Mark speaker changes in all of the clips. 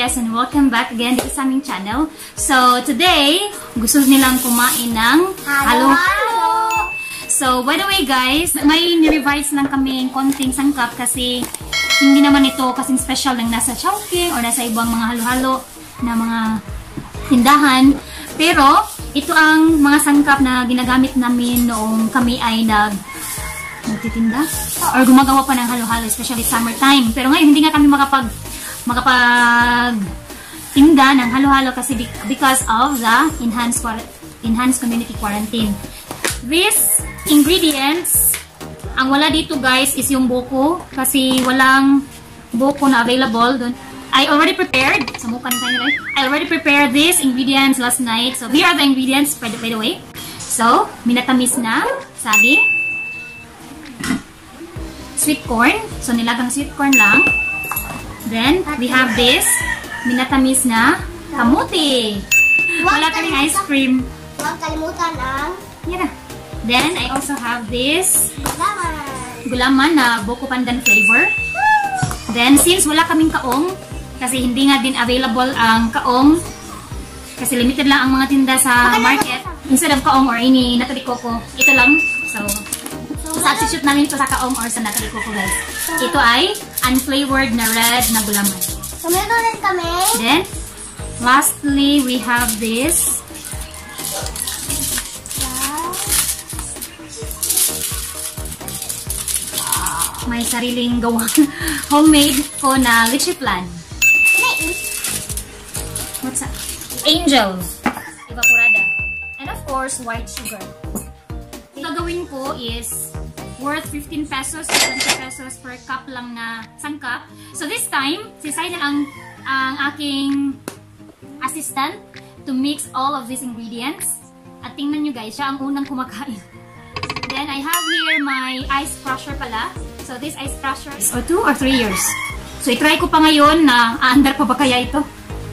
Speaker 1: Yes, and welcome back again dito sa aming channel. So, today, gusto nilang kumain ng halo-halo. So, by the way guys, may ni-revise lang kami konting sangkap kasi hindi naman ito kasing special ng nasa Chowking or nasa ibang mga halo-halo na mga tindahan. Pero, ito ang mga sangkap na ginagamit namin noong kami ay nagtitinda or gumagawa pa ng halo-halo, especially summertime. Pero ngayon, hindi nga kami makapag-tinda ng halo-halo kasi because of the enhanced community quarantine. These ingredients, ang wala dito guys is yung buko kasi walang buko na available doon. I already prepared, I already prepared these ingredients last night. So here are the ingredients by the way. So, minatamis na saging, sweet corn. So nilagang sweet corn lang. Then, we have this, minatamis na kamuti. Wala kaming ice cream.
Speaker 2: Huwag kalimutan ang
Speaker 1: yan na. Then, I also have this gulaman na buko pandan flavor. Then, since wala kaming kaong, kasi hindi nga din available ang kaong, kasi limited lang ang mga tinda sa market, instead of kaong or ini natali coco, ito lang. So substitute namin ito sa kaong or sa natali coco guys. Ito ay unflavored na red na gulaman.
Speaker 2: So, meron rin kami.
Speaker 1: Then, lastly, we have this. May sariling gawa. Homemade ko na leche flan. What's that? Angel. Evaporada. And of course, white sugar. Ito gagawin ko is worth 15 pesos, 20 pesos per cup lang na sangkap. So this time, si Saidel ang aking assistant to mix all of these ingredients. At tingnan nyo guys, siya ang unang kumakain. Then I have here my ice crusher pala. So this ice crusher is 2 or 3 years. So i-try ko pa ngayon na aandar pa ba kaya ito.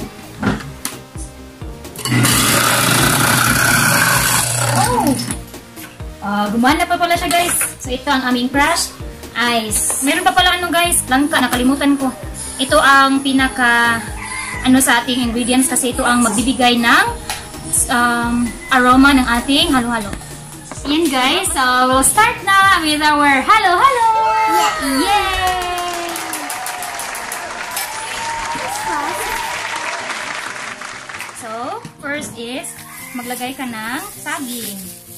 Speaker 1: Gumana pa pala siya guys. So ito ang aming crushed ice. Meron pa pala guys, langka, nakalimutan ko. Ito ang pinaka sa ating ingredients kasi ito ang magbibigay ng aroma ng ating halo-halo. Yan guys, so we'll start na with our halo-halo! Yay! So, first is maglagay ka ng saging.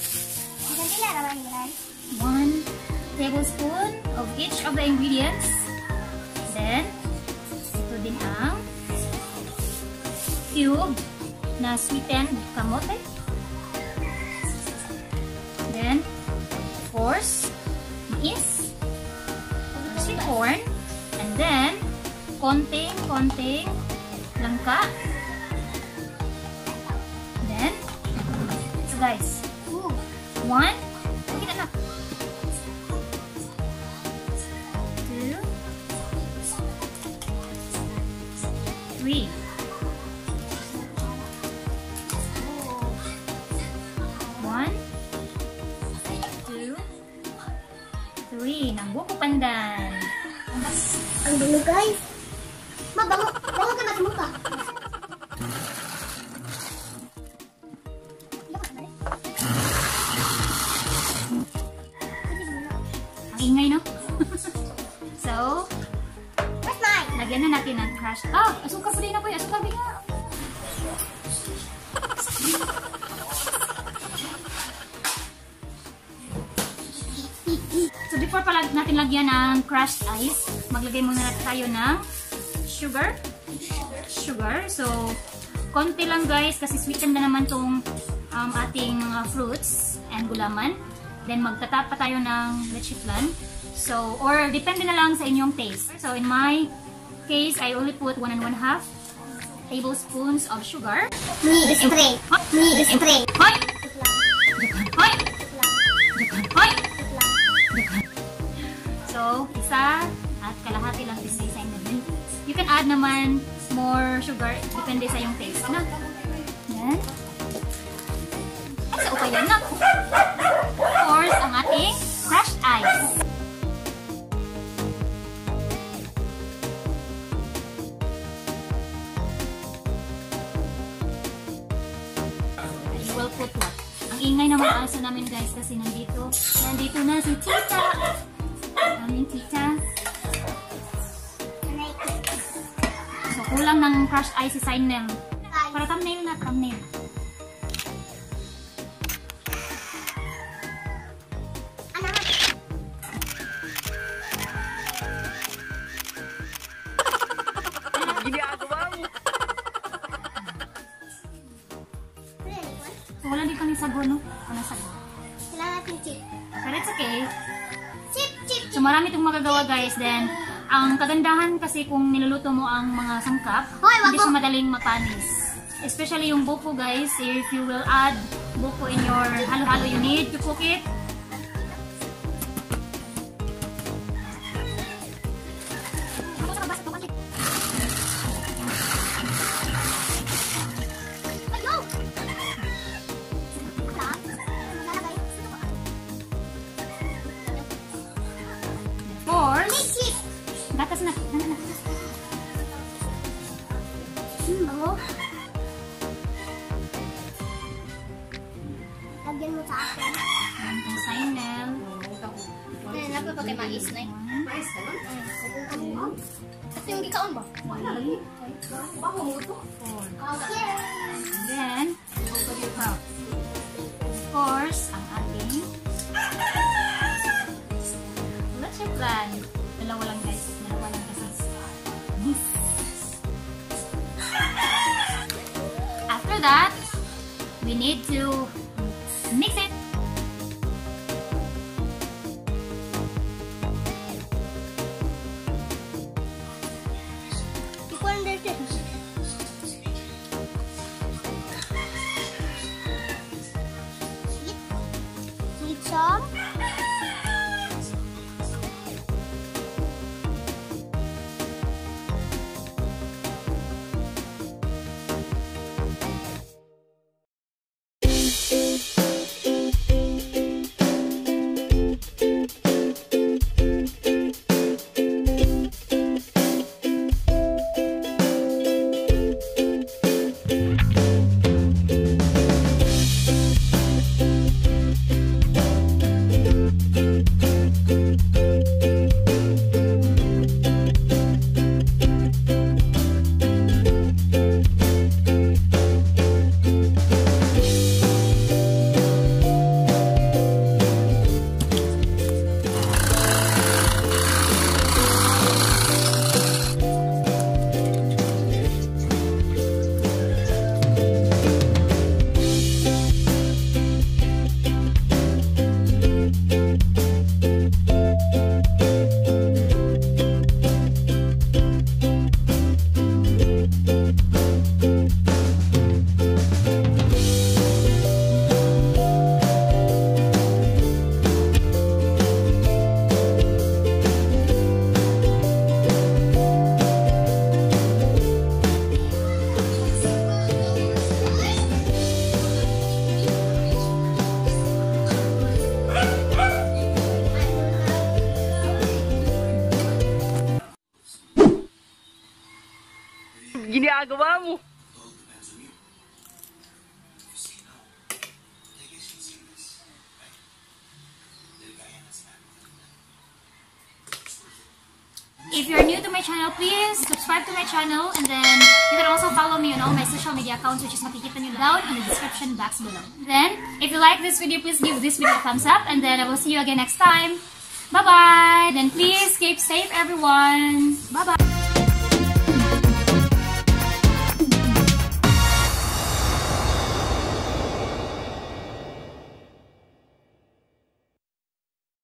Speaker 1: 1 tablespoon of each of the ingredients. Then, ito din ang cube na sweetened kamote. Then, of course, mais, sweet corn, and then, konting langka. Then, so guys, 1, 3. 1, 2, 3 ng buko pandan.
Speaker 2: Ang dulo guys. Mabango ka na sa mukha.
Speaker 1: Ang ingay no? So,
Speaker 2: where's mine?
Speaker 1: lagyan na natin ng crushed. Asuka pa rin ako eh. Asuka rin nga. So, before pala natin lagyan ng crushed ice, maglagay muna tayo ng sugar. So, konti lang guys kasi sweeten na naman tong ating fruits and gulaman. Then, magtatap pa tayo ng leche flan. So, or depende na lang sa inyong taste. So, in my case, I only put 1 1/2 tablespoons of sugar.
Speaker 2: Me is 3. Me is 3.
Speaker 1: Hoy! Hoy! Hoy! So, isa at kalahati lang this isa in. You can add naman more sugar, depende sa yung taste. Ano? Yan. Ay, sa upayan na. Of course, ang ating crushed ice. what. Ang ingay naman aso namin guys kasi nandito na si Tita. Aming Tita. So kulang ng crushed ice si Sinel. Para thumbnail na, thumbnail. So, wala din kami sago, no? Wala sago.
Speaker 2: Kailangan natin chip.
Speaker 1: But it's okay.
Speaker 2: Chip.
Speaker 1: So, marami itong magagawa, guys. Then, ang kagandahan kasi kung niluluto mo ang mga sangkap,
Speaker 2: Hoy,
Speaker 1: hindi siya madaling mapanis. Especially yung buko, guys. If you will add buko in your halo-halo, you need to cook it. Gatas na.
Speaker 2: Bango. Lagyan mo sa akin.
Speaker 1: Ang Sinel.
Speaker 2: Napapagay mais na mais ka nun? Ito yung gikaon ba? Bago mo ito?
Speaker 1: Then, of course, ang ating what's your plan? Dalawa lang guys. Dalawa lang kasi. After that, we need to mix it.
Speaker 2: Need some?
Speaker 3: Ginagawa mo.
Speaker 1: If you're new to my channel, please subscribe to my channel, and then you can also follow me on all my social media accounts, which is makikita nyo down in the description box below. Then, if you like this video, please give this video a thumbs up, and then I will see you again next time. Bye-bye! Then please keep safe, everyone!